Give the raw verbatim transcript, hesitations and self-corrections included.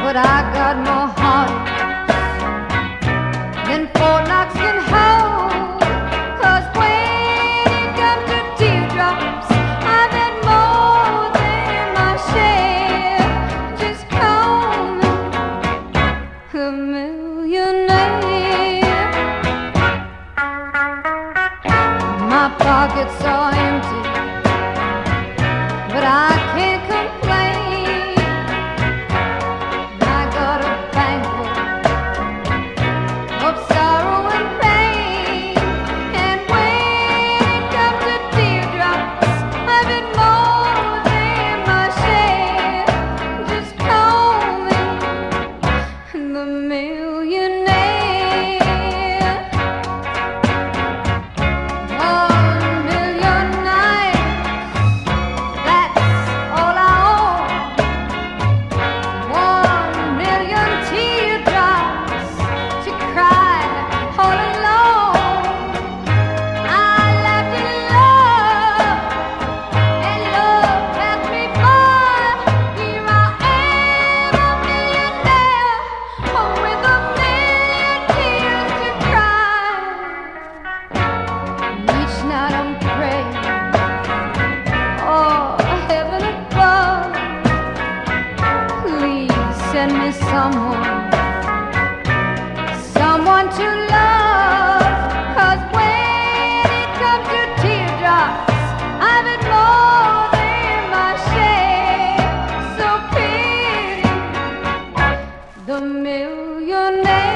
but I got more heart than four knocks can hold. 'Cause when it comes to teardrops, I've had more than my share. Just call me a millionaire. My pockets are empty, but I can't complain. I got a banquet of sorrow and pain. And when it comes to teardrops, I've had more than my share. Just call me the millionaire. One million nights, that's all I own. One million teardrops to cry all alone. I laughed in love, and love passed me by. Here I am, a millionaire, oh, with a million tears to cry. Each night I'm praying, oh, heaven above, please send me someone, someone to love. 'Cause when it comes to teardrops, I've had more than my share. So pity the millionaire.